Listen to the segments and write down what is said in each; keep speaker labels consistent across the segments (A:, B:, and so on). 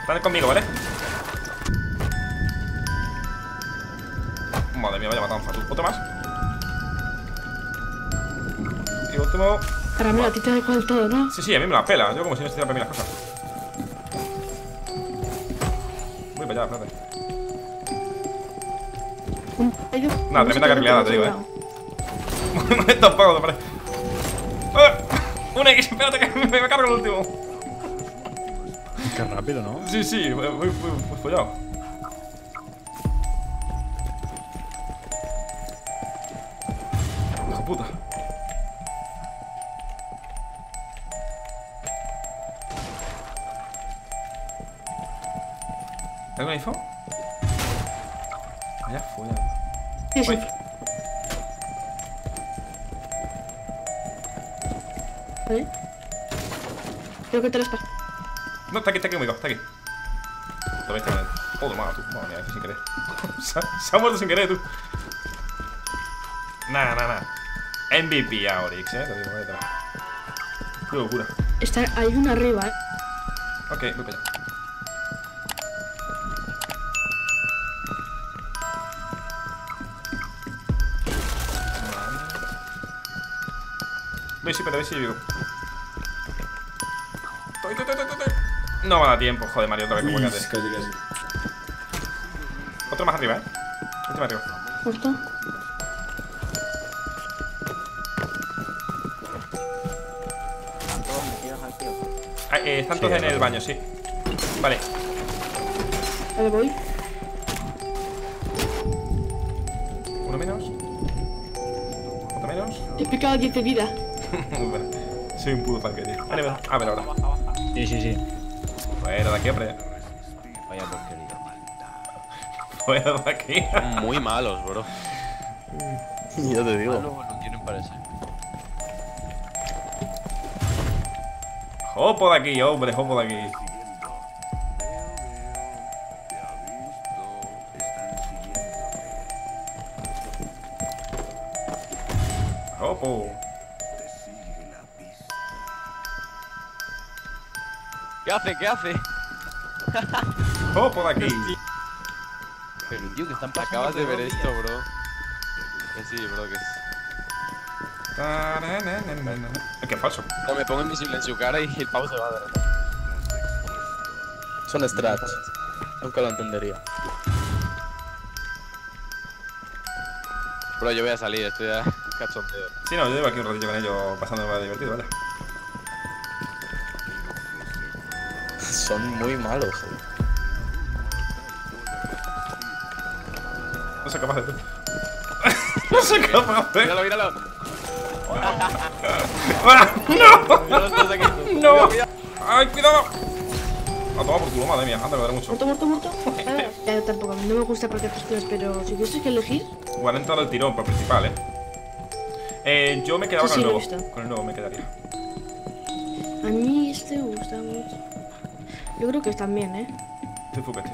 A: Están conmigo, ¿vale? Madre mía, vaya matanza tú. ¿Otro más? Y último.
B: Caramelo, a ti te da igual todo, ¿no?
A: Sí, a mí me la pela. Yo como si no estuviera para mí las cosas. Voy para allá, espérate. Nada, tremenda carrileada, te digo, Me he tapado, me parece. ¡Un X! Espérate que me cargo el último.
C: Qué rápido, ¿no?
A: Sí, muy follado. Hijo puta. ¿Alguna info? Vaya follado.
B: Sí, sí. Vale. Creo que te lo has pasado.
A: No, está aquí conmigo, está aquí. Te vais a tener. Joder, madre mía, sin querer. se ha muerto sin querer, tú. Nah. MVP a Oryx, te digo, vaya atrás. Qué locura.
B: Hay uno arriba,
A: Ok, voy para allá. Voy si vivo. No me da tiempo, joder, Mario, otra vez, como
D: Casi.
A: Otro más arriba, Último arriba.
B: Justo.
A: Están todos en el baño, sí. Vale.
B: Vale, voy.
A: Uno menos. Otro menos.
B: He picado 10 de vida.
A: Soy un puto tanque, tío. Vale, a ver ahora.
C: Sí.
A: Fuera de aquí, hombre.
E: Vaya porquería.
A: Fuera de aquí.
E: Son muy malos, bro.
D: Ya te digo.
E: Malos no tienen parece.
A: Jopo de aquí, hombre, jopo de aquí. Jopo.
E: ¿Qué hace?
A: Jopo de aquí.
E: Pero tío, que están pasando. Acabas de ver esto, bro. Que sí, bro, que es.
A: Es que es falso.
E: No, me pongo invisible en su cara y el pavo se va de repente.
D: Son strats. Nunca lo entendería.
E: Bro, yo voy a salir, estoy a cachondeo.
A: Sí, no, yo llevo aquí un ratillo con ellos pasándome divertido, vale.
D: Son muy malos.
A: No soy capaz de tú. No soy capaz de.
E: Míralo.
A: ¡No!
E: Míralo todos aquí.
A: ¡No! ¡Ay, cuidado! A tomar por culo, madre mía, anda, me daré mucho.
B: Muerto. Ya tampoco, no me gusta porque otras cosas, pero si tienes que elegir.
A: Igual he entrado al tirón por principal, yo me quedaba
B: Sí,
A: con el
B: sí, lo he
A: nuevo.
B: visto.
A: Con el nuevo me quedaría.
B: A mí este me gusta mucho. Yo creo que están bien,
A: Estoy fuquete.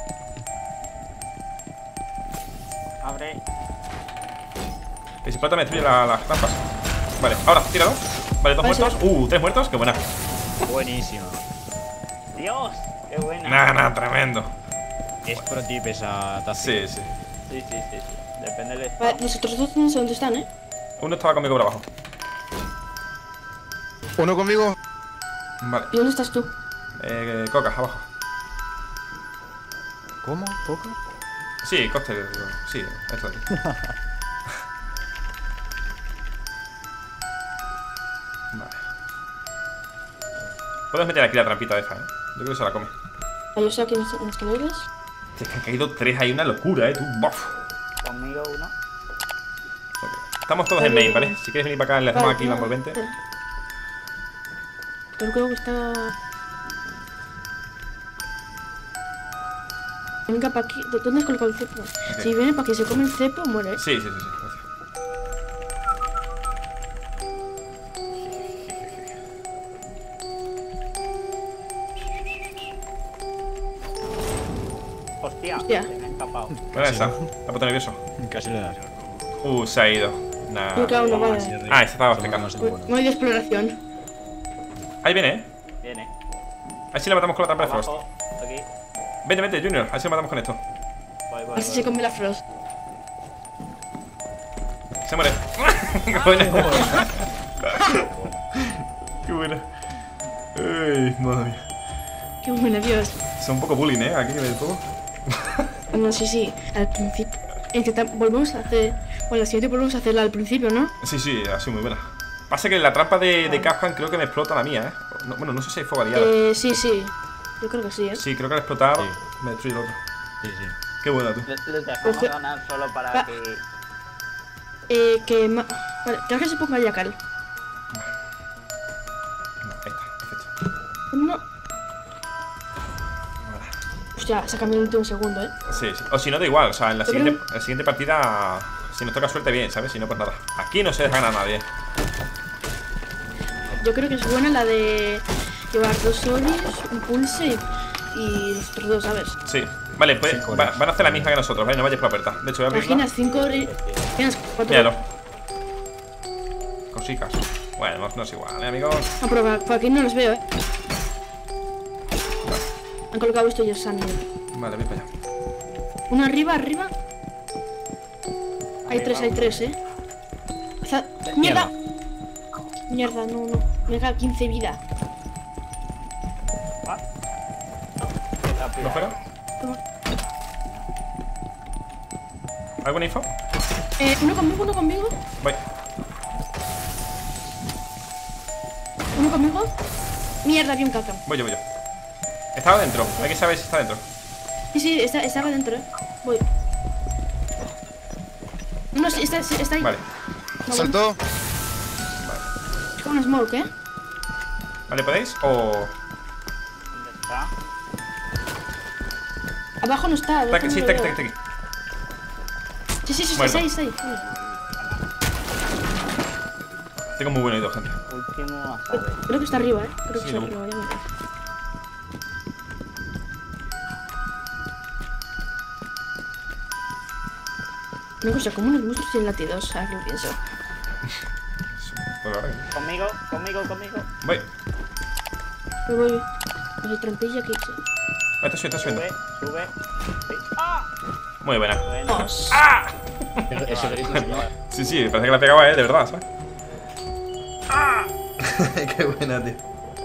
F: Abre.
A: Que si plata me destruye las trampas. Vale, ahora, tíralo. Vale, dos
B: Vale,
A: muertos. 3 muertos, qué buena.
C: Buenísimo.
F: Dios, qué buena.
A: Nah, tremendo.
C: Es pro tip esa taza.
A: Sí.
F: Sí. Depende del
B: Vale, los otros dos no sé dónde están,
A: Uno estaba conmigo por abajo.
G: Uno conmigo.
A: Vale.
B: ¿Y dónde estás tú?
A: Coca, abajo.
C: ¿Cómo? ¿Coca?
A: Sí, cóctel. Sí, eso aquí. Vale. Puedes meter aquí la trampita esa, Yo creo que se la come.
B: Ah, yo sé aquí en las escaleras.
A: Es que han caído 3, hay una locura, tú. Buf.
F: conmigo uno.
A: Ok. Estamos todos en main, ¿vale? Si quieres venir para acá, le hacemos aquí la envolvente.
B: Pero creo que está. Venga para aquí. ¿Dónde has colocado el cepo?
A: Ok.
B: Si viene para que se come el cepo, muere.
A: Sí, gracias.
F: Hostia,
B: Hostia.
F: se me ha escapado.
A: Buena esa. Me ha puesto nervioso.
C: Casi le das.
A: Se ha ido. Nah.
B: Me queda uno, vale.
A: Ah, ese estaba
C: Son
A: cerca.
C: más
B: Voy
C: buenos.
B: voy de exploración.
A: Ahí viene,
F: Viene.
A: Ahí sí le matamos con la trampa de Frost.
F: Abajo, aquí.
A: Vete, vete, Junior, a ver si lo matamos con esto.
F: Voy,
B: A
F: voy,
B: ver si se come la Frost.
A: Se muere. Qué buena. Qué buena. Ay, madre mía.
B: Qué buena, Dios.
A: Son un poco bullying, aquí que del todo.
B: No, sí, al principio. Volvemos a hacer. Bueno, la siguiente volvemos a hacerla al principio, ¿no?
A: Sí, sí, ha sido muy buena. Pasa que la trampa de Capcom creo que me explota la mía, No, bueno, no sé si hay fuego aliado.
B: Sí. Yo creo que sí,
A: Sí, creo que al explotar
C: Sí.
A: me destruye el otro.
C: Sí, sí.
A: Qué buena tú.
F: Les dejamos
B: Ojo.
F: ganar solo para
B: Va.
F: que...
B: Vale, creo que se ponga Yakal.
A: No, ahí está, perfecto.
B: No. Hostia, se ha cambiado el último segundo,
A: Sí, sí. O si no, da igual, o sea, en la
B: Yo
A: siguiente partida, si nos toca suerte, bien, ¿sabes? Si no, pues nada. Aquí no se deja ganar a nadie.
B: Yo creo que es buena la de llevar 2 solis, un pulse y los otros 2, ¿sabes?
A: Sí. Vale, pues
C: Cinco horas.
A: van a hacer la misma que nosotros, ¿vale? No vayáis por la puerta. De hecho, voy a abrirla.
B: Imaginas 5 horas. Tienes 4.
A: Míralo. Cosicas. Bueno, no es igual, amigos.
B: No, pero por aquí no los veo, Han colocado esto y el Sunny.
A: Vale, voy para allá.
B: Uno arriba. Hay 3, ¡Mierda! Mierda, no. Me da 15 vida.
A: ¿No fuera?
B: Toma.
A: ¿Alguna info?
B: Uno conmigo.
A: Voy.
B: Uno conmigo. Mierda, vi un caca.
A: Voy yo. Estaba dentro. Hay que saber si está dentro.
B: Sí, estaba dentro, Voy. No, sí, está ahí.
A: Vale.
B: No,
G: Saltó.
B: Es como un smoke,
A: Vale, ¿podéis? O...
F: ¿Dónde está?
B: Abajo no está.
A: Está aquí, sí, está aquí.
B: Sí,
A: Muerto.
B: está ahí.
A: Tengo muy buen oído, gente.
F: Último a saber.
B: Creo que está arriba, Creo que
A: Sí,
B: está
A: lo
B: arriba, ya me parece. Una cosa, como unos monstruos sin latidos, ahora que lo pienso.
A: Pues ahora que-
F: Conmigo.
A: Voy.
B: Voy. No hay trampilla que...
A: Está subiendo.
F: Sube. Sí. ¡Ah!
A: Muy buena.
F: Bueno.
A: ¡Ah!
C: Eso es
A: Sí, sí, parece que la pegaba, de verdad, ¿sabes? ¡Ah! Qué buena, tío.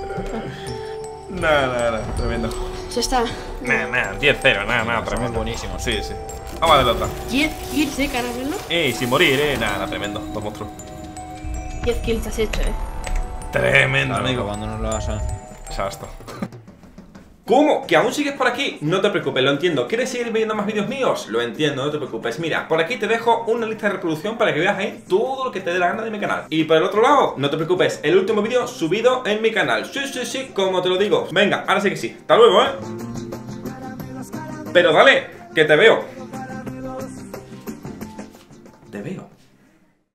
A: Nada, tremendo.
B: Se está.
A: Nada, 10-0, nada,
C: Somos
A: tremendo.
C: buenísimos.
A: Sí. Vamos a ver la otra.
B: 10 kills, caramelo.
A: Sin morir, nada, tremendo. Dos monstruos.
B: 10 kills has hecho,
A: Tremendo,
C: Claro,
A: amigo.
C: cuando nos lo vas a...
A: Exacto. ¿Cómo? ¿Que aún sigues por aquí? No te preocupes, lo entiendo. ¿Quieres seguir viendo más vídeos míos? Lo entiendo, no te preocupes. Mira, por aquí te dejo una lista de reproducción para que veas ahí todo lo que te dé la gana de mi canal. Y por el otro lado, no te preocupes, el último vídeo subido en mi canal. Sí, como te lo digo. Venga, ahora sí que sí. Hasta luego, Pero dale, que te veo. Te veo.